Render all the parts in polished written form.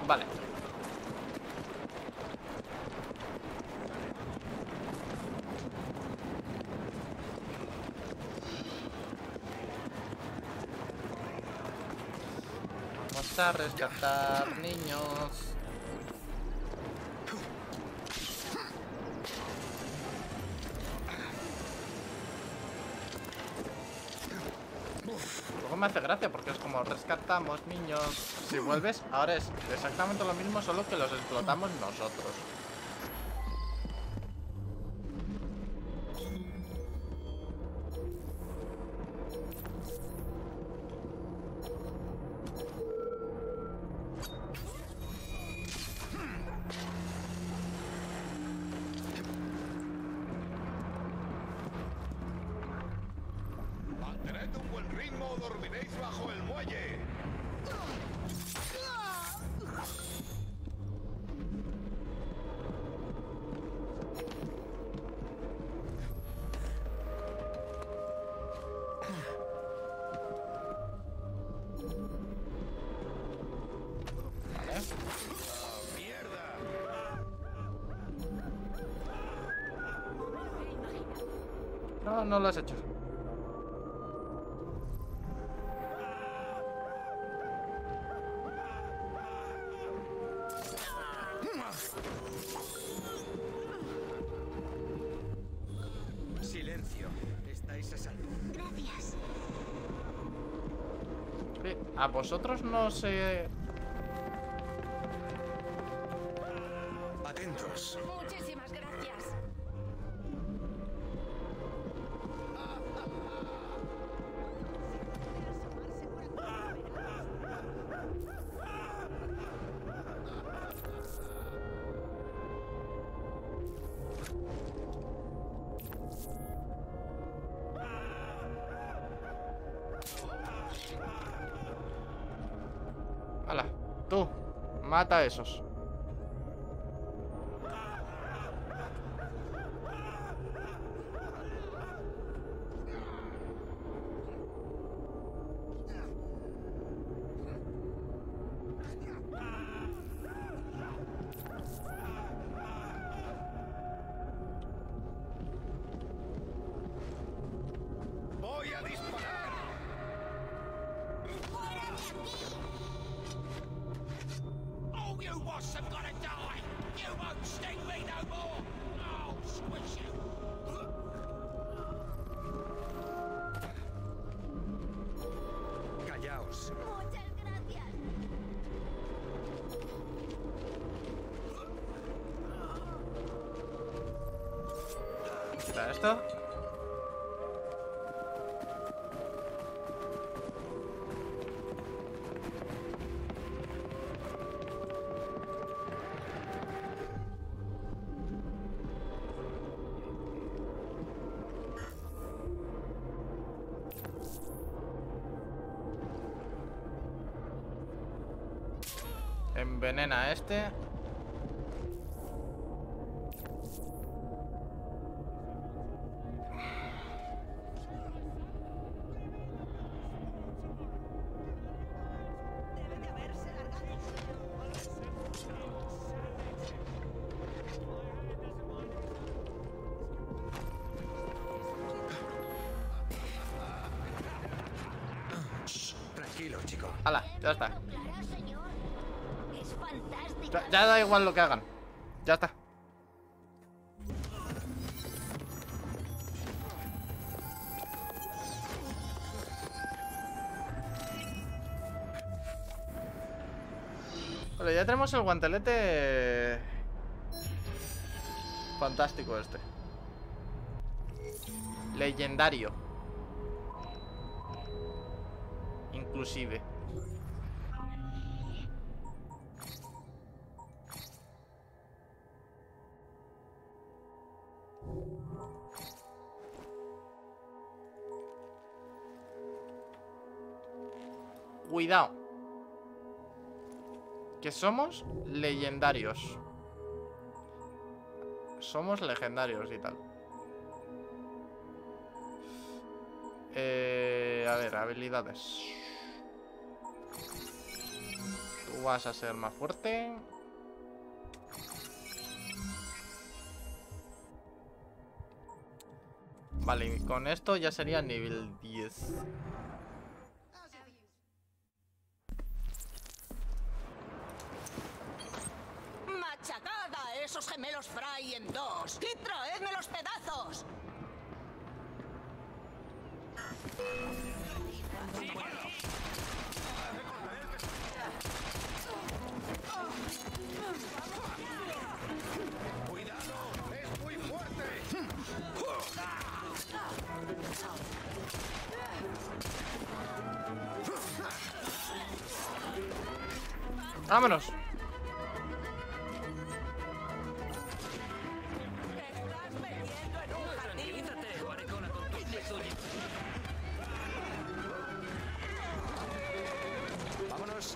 Vale. Vamos a rescatar niños. Luego me hace gracia porque es como rescatamos niños. Si vuelves, ahora es exactamente lo mismo, solo que los explotamos nosotros. Mantened un buen ritmo o dormiréis bajo el muelle. Vale. ¡Mierda! No, no lo has hecho. Silencio. Estáis a salvo. Gracias. Sí, a vosotros no sé. Atentos. Muchísimas gracias. Hala, tú, mata a esos. ¡Voy a disparar! Oh, you wasps have got to die! You won't sting me no more! Oh, squish you! Callaos. Muchas gracias. ¿Está esto? Envenena a este. Debe de haberse largado. Tranquilo, chico. Hala, ya está. Claro, señor. Es fantástico. Ya da igual lo que hagan. Ya está. Vale, ya tenemos el guantelete fantástico este. Legendario. Inclusive. Cuidado. Que somos legendarios. Somos legendarios y tal. A ver, habilidades. Tu vas a ser más fuerte. Vale, y con esto ya sería nivel 10. ¡Machacad a esos gemelos Fry en dos! ¡Y traedme los pedazos! ¡Cuidado! ¡Es muy fuerte! ¡Vámonos! Vámonos.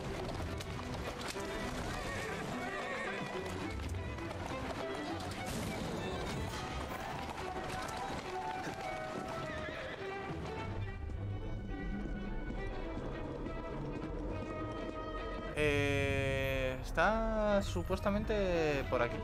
Está supuestamente por aquí.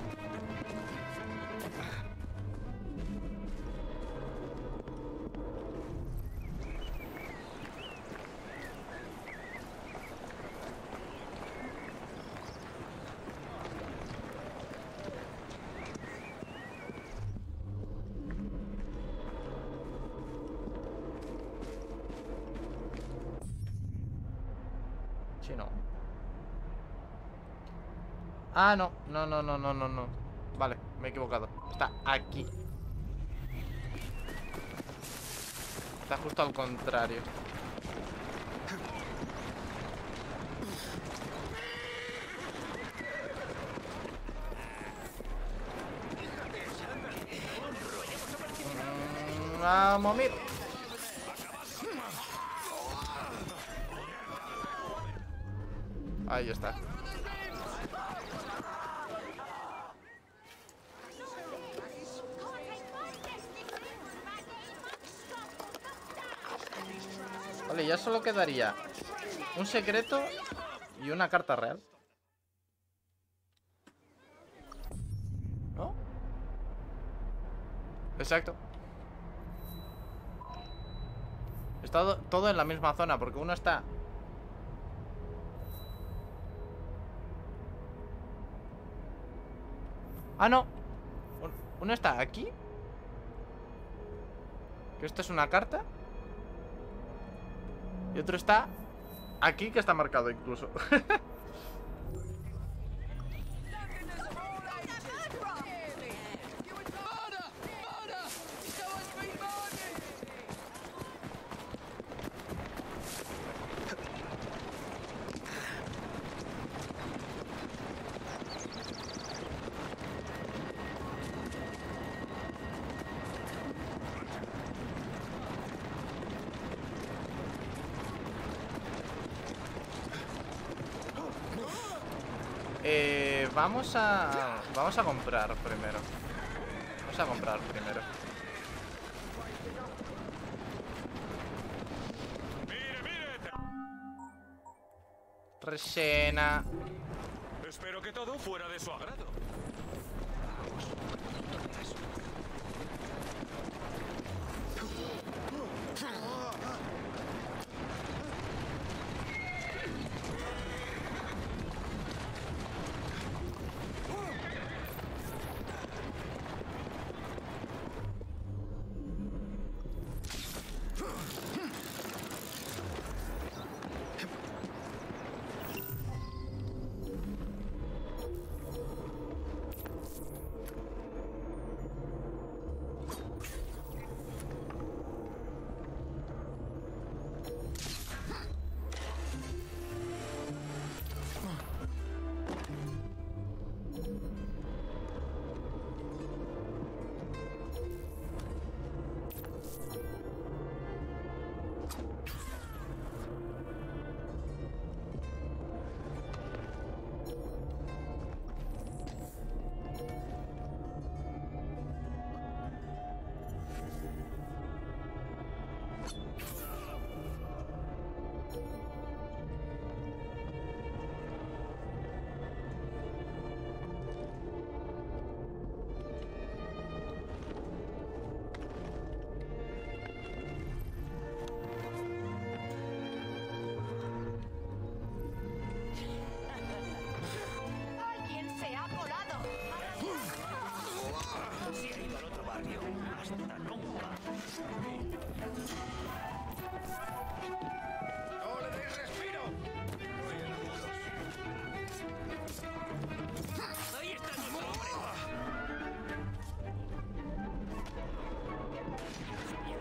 Sí, no. Ah, no. No. Vale, me he equivocado. Está aquí. Está justo al contrario. Vamos, mira. Ahí está. Vale, ya solo quedaría un secreto y una carta real. ¿No? Exacto. Está todo en la misma zona, porque uno está... Ah, no. Uno está aquí. Que esto es una carta. Y otro está aquí, que está marcado incluso. Vamos a comprar primero. Vamos a comprar primero. Resena. Espero que todo fuera de su agrado.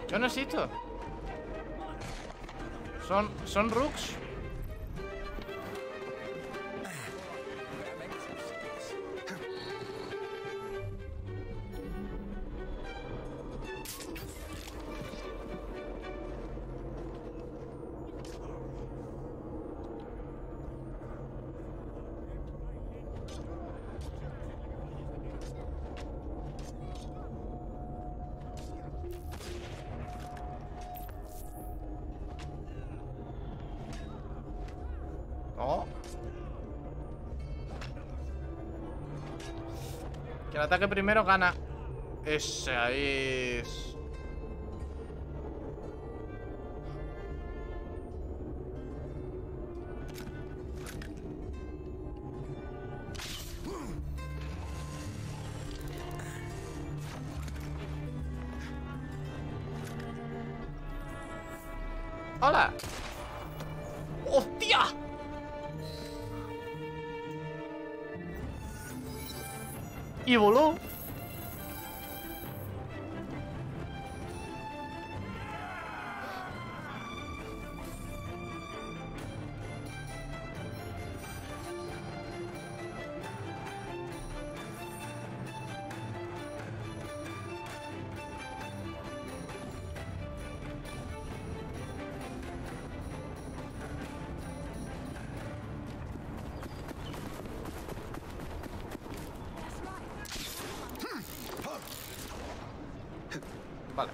Yo no existo. Son rooks. No. Quien ataque primero gana. Ese ahí es... ¡Hola! ¡Hostia! Y voló. Vale.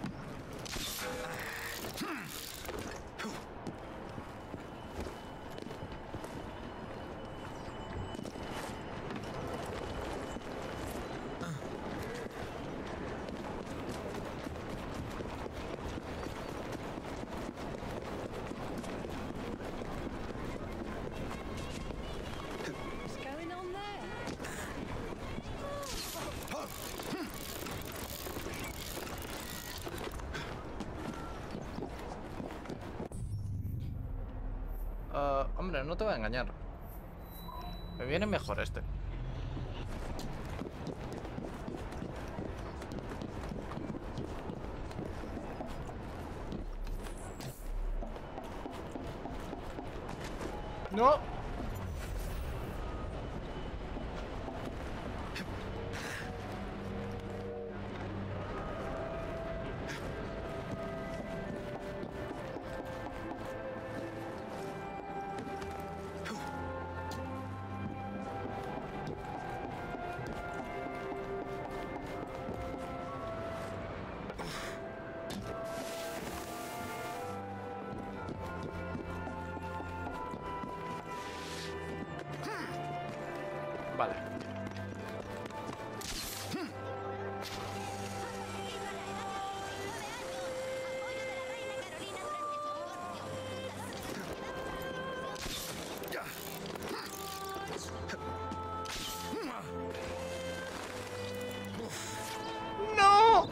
What's going on there? Hombre, no te voy a engañar. Me viene mejor este. No. Vale. ¡No!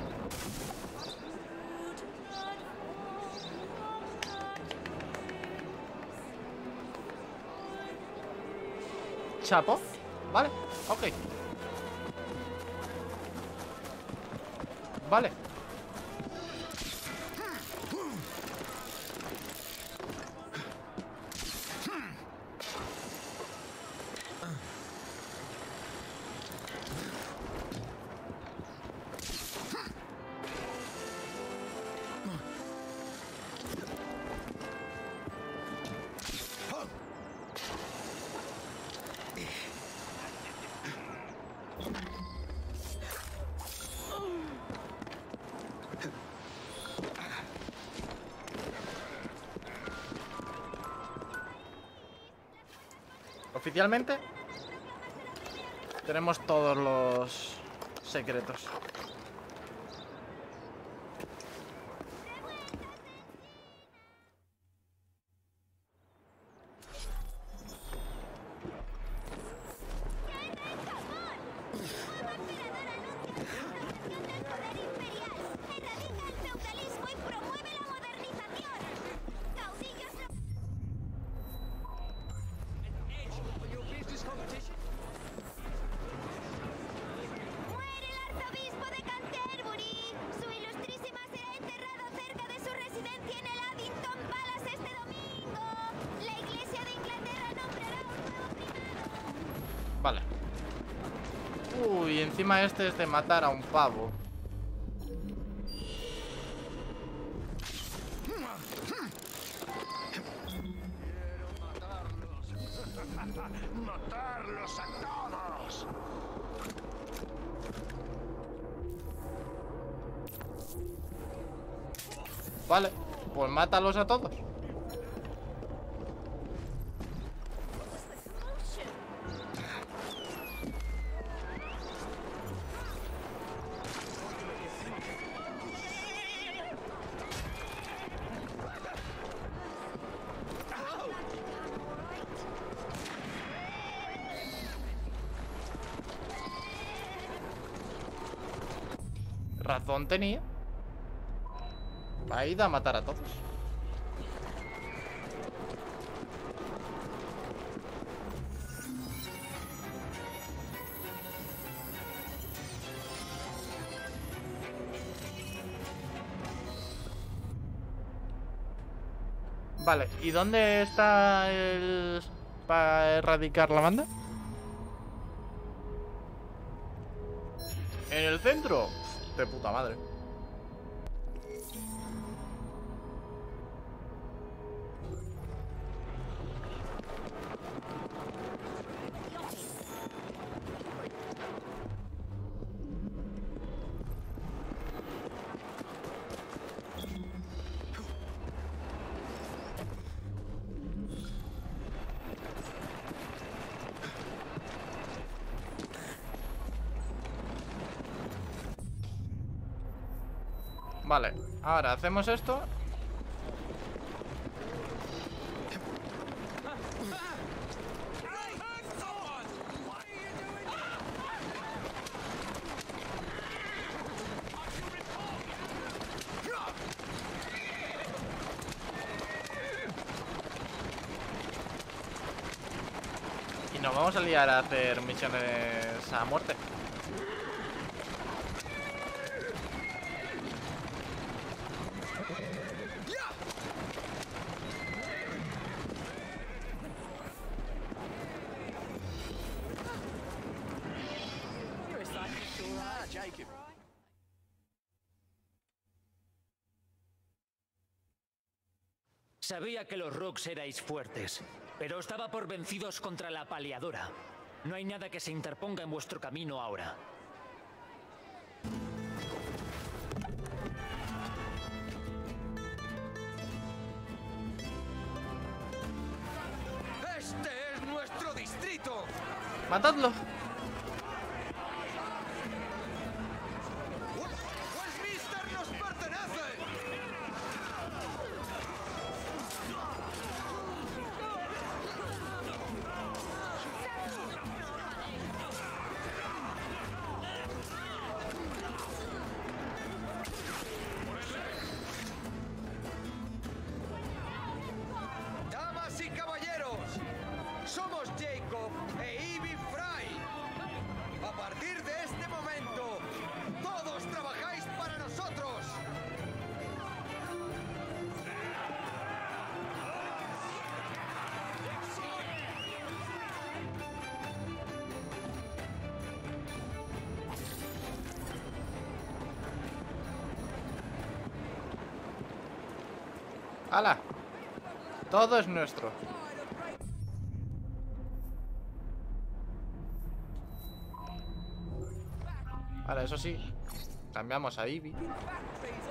¿Chapo? Vale, ok. Vale. Oficialmente tenemos todos los secretos. ¡Muere el arzobispo de Vale. Uy, encima este es de matar a un pavo. ¡Matarlos a todos! Vale, pues mátalos a todos. Razón tenía. Ahí da a matar a todos. Vale, ¿y dónde está el... para erradicar la banda? ¿En el centro? De puta madre. Vale, ahora hacemos esto. Y nos vamos a liar a hacer misiones a muerte. Sabía que los Rooks erais fuertes, pero estaba por vencidos contra la Paliadora. No hay nada que se interponga en vuestro camino ahora. ¡Este es nuestro distrito! ¡Matadlo! ¡Westminster nos pertenece! Damas y caballeros, somos Jacob e Ivy Fry. A partir de este momento, todos trabajáis para nosotros. ¡Hala! Todo es nuestro. Vale, eso sí. Cambiamos a Ivy.